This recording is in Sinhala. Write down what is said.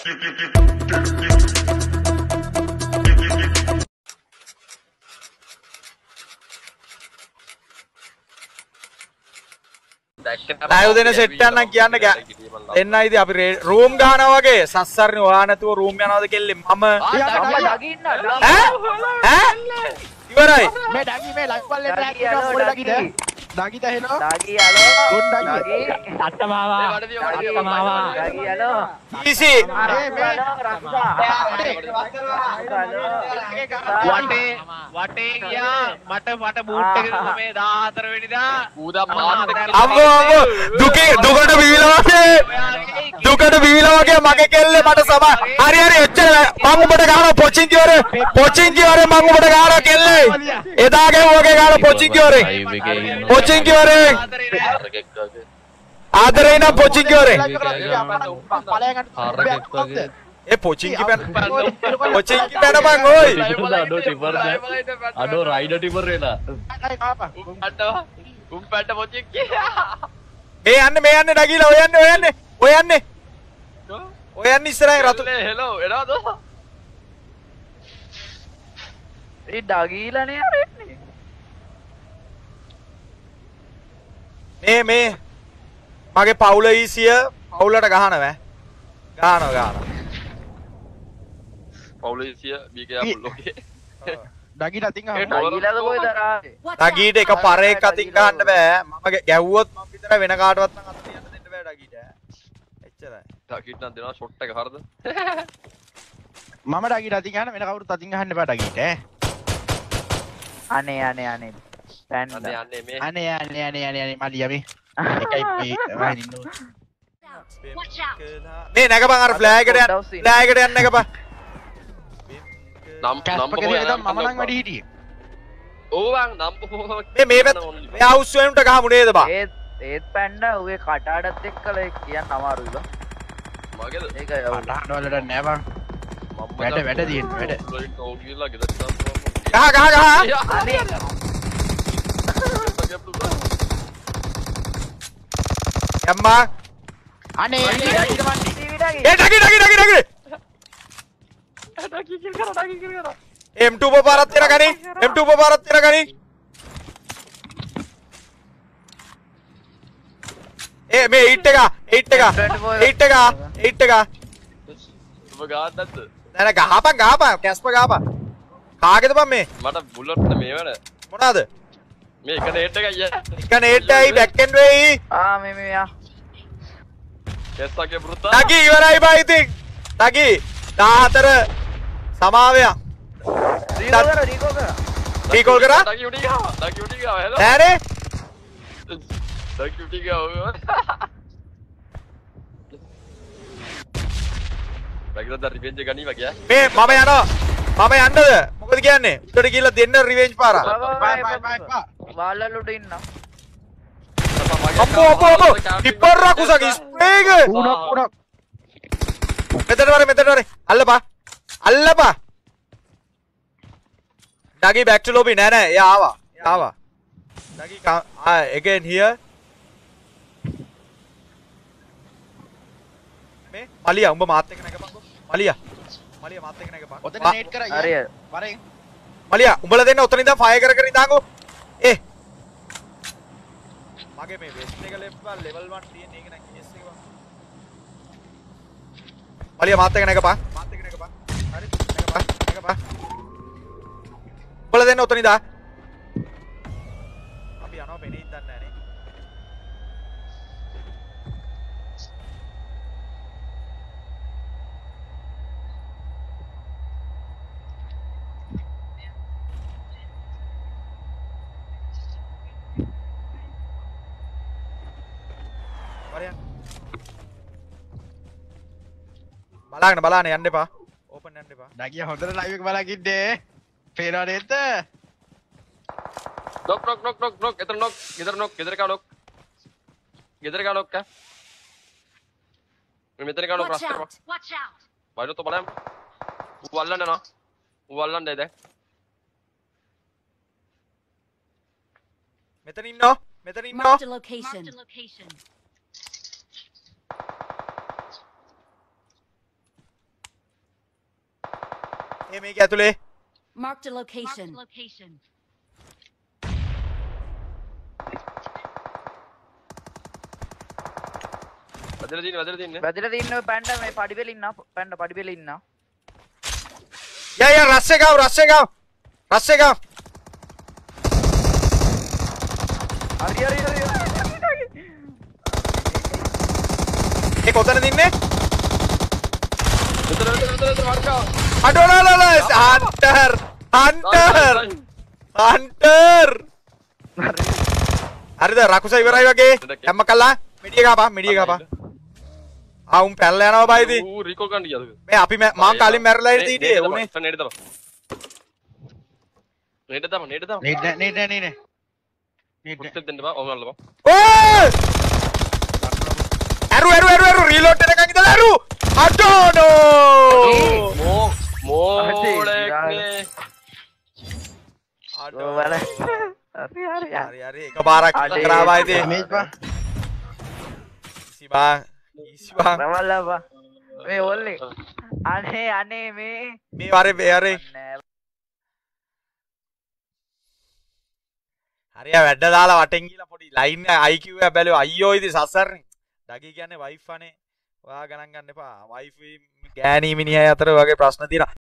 ලයිව් දෙන සෙට් එකක් නම් කියන්න එන්නයි ඉතින් අපි රූම් ගහනවා වගේ සස්සරනේ ඔයා නැතුව රූම් යනවාද කෙල්ලේ මම ඉවරයි මේ ඩගි මේ ලයිව් වල ඩගි ඩගි තහෙනවා ඩගි හලෝ ගොන් ඩගි අත්තමාවා අත්තමාවා ඩගි හලෝ ඊසි වටේ ගියා මට බූට් එක මේ 14 වෙනිදා ඌදා මාත් අම්මෝ දුකට බීලා වගේ මගේ කෙල්ලේ මට සම හරි එච්චර මම උඹට ගහනවා පොචින්කි වරේ මම උඹට ගහනවා කෙල්ලේ එදාගේ වගේ ගහනවා පොචින්කි වරේ ආදරේ නම් පොචින්කි වරේ ඒ පොචින්කි පැන බං ඔයි අඩෝ රයිඩර් ටිපර් වෙලා උම්පැට පොචින්කි මේ යන්නේ නගීලා ඔය යන්නේ ඉස්සරහින් රතු හෙලෝ එනවද ඒ ඩගීලානේ අර එන්නේ මේ මගේ පවුල ඊසිය පවුලට ගහනවා පවුල ඊසිය බීකයා පුල්ලෝගේ ඩගිට අතින් ඩගීලාද කොයිද රාවේ ඩගීට එක පරේක් අතින් ගහන්න බෑ මම ගැව්වොත් මම විතර වෙන කාටවත් නම් අත තියන්න දෙන්න බෑ ඩගීට එච්චරයි ඩගීට නම් දෙනවා ෂොට් එක හරිද මම ඩගිට අතින් ගහන්න වෙන කවුරුත් අතින් ගහන්න එපා ඩගිට අනේ පැන්න අනේ මලියා මේ එකයි මේ ඉන්නෝ මේ නැගපන් අර ෆ්ලෑග් එකට යන්න නැගපන් නම් මම නම් වැඩි හිටියේ ඕවන් නම් මේ හවුස් වෙනුට ගහමු නේද බා ඒත් පැන්න උගේ කටාඩත් එක්කල කියන්න අමාරුයි බා මගේද ඒක කටහඬ වලට නෑ බං වැඩ තියෙන වැඩ ඕ කියලා ගෙදර ගහ අනේ අම්මා අනේ ඒ ඩගි M2 පපාරක් තියන ගනි ඒ මේ 8 එක ඔබ ගාන්නද නෑ ගහපන් කැස්ප ගහපන් කාගේද බං මේ මට බුලට් මේ වල මොනවාද මේ එක නේට් එක අයියා එක නේට් එකයි බැක් එන්ඩ් වෙයි මේ මෙයා කෙස්සගේ බෘතා ඩගි ඉවරයි බා ඉතින් ඩගි 14 සමාවයක් රීකෝල් කරා ඩගි උඩි ගාව හෙලෝ ඈනේ ඩගි උඩි ගාව ඩගිලා රිවෙන්ජ් එක ගනීවා ගියා මේ මම යන්නද මොකද කියන්නේ උඩට ගිහලා දෙන්න රිවෙන්ජ් පාරක් වාලලුට ඉන්න අම්මෝ ටිපර් රකුසගේ ස්ප්‍රේග උණක් මෙතන වරේ අල්ලපා ඩගි back to lobby නෑ එයා ආවා ඩගි again here මේ මලියා උඹ මාත් එක්ක නැගපන්කෝ මලියා මාත් එක්ක නැගපන් ඔතන නේට් කරා හරි වරෙන් මලියා උඹලා දෙන්න ඔතන ඉඳන් ෆයර් කර ඉඳාකෝ මගේ මේ වෙස්ට් එක ලෙවල් 1 තියෙන එක නම් කේස් එක බං මලියා මාත් එක්ක නැගපන් හරි නැගපන් උඹලා දෙන්න ඔතන ඉඳා අපි යනවා පෙනේ ඉඳන් නෑනේ බලන්න යන්න එපා ඕපන් යන්න එපා ඩගිය හොඳට ලයිව් එක බලන් ඉන්නේ පේනවා නේද නොක් එතන නොක් ගෙදර කා නොක් කා මෙතන කා නොක් රස්තර වයිලෝ તો බලන්න ඌ අල්ලන්නේ දැන් මෙතන ඉන්නෝ Marked a location. මේක ඇතුලේ. Marked a location. වැදලා තින්න ඔය පැන්ඩ මේ පඩිපෙල ඉන්න පැන්ඩ පඩිපෙල ඉන්න යා රස් එක ආව රස් එක ආව. හරි ඒ කොතනද ඉන්නේ? විතර වර්කා. අඩෝලල හන්ටර්. හරිද රකුස ඉවරයි වගේ. හැම කළා. මෙඩිය ගහපන්. ආවුම් පැල්ල යනවා බයිදී. ඌ රිකෝල් ගන්න ගියාද? මේ අපි මම කලින් මැරලා ඉතියේ උනේ. නේද තමයි. නේද තමයි. නේද. පුස්තෙන් දෙන්න බා. ඔම අල්ලපන්. ඕ! ඇරු රීලෝඩ් එකකින් ඉඳලා ඇරු. අඩෝනෝ! මෝඩේ. වල හරි එක බාරක් කරා බයිදී. මේක පා. ඉසිබා රමල්ලපා මේ ඔල්ලේ අනේ මේ වරේ හරිය වැඩ දාලා වටෙන් ගිහලා පොඩි ලයින් IQ එක බැලුවා අයියෝ ඉතින් සසරනේ ඩගී කියන්නේ වයිෆ් අනේ ඔයා ගණන් ගන්න එපා වයිෆ් ගෑණී මිනිහා අතර වගේ ප්‍රශ්න තියෙනවා